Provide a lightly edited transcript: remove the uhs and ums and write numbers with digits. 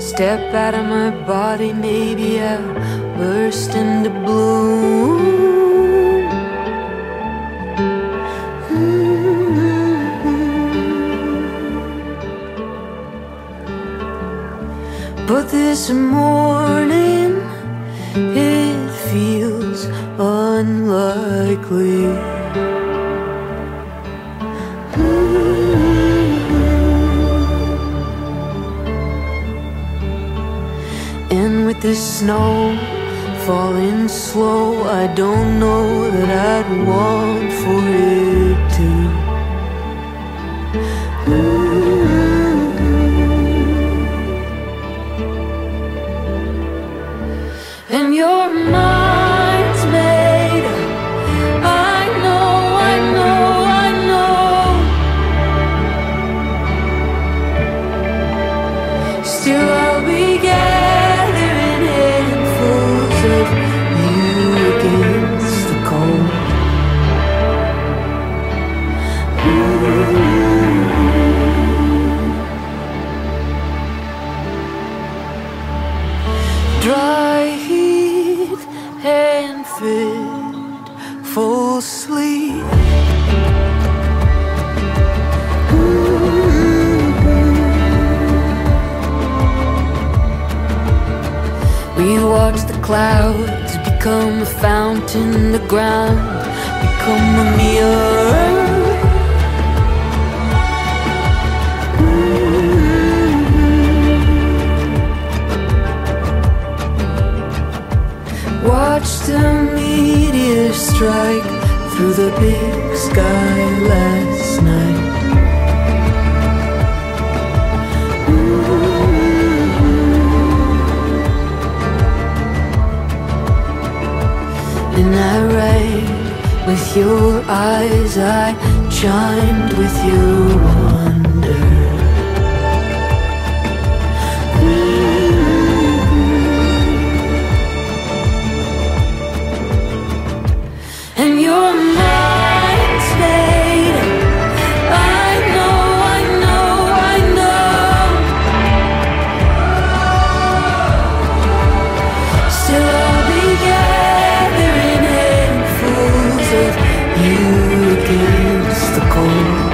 step out of my body, maybe I'll burst into bloom. But this morning it feels unlikely. And with the snow falling slow, I don't know that I'd want for it to. And your mind's made up. I know, I know, I know. Still I'll be gathering handfuls of you against the cold. Dry heat and fitful sleep. We watch the clouds become a fountain, the ground become a mirror. Watch the meteor strike through the big sky last night. And I read with your eyes, I chimed with your wonder. And your mind's made up. I know, I know, I know. Still I'll be gathering handfuls of you against the cold.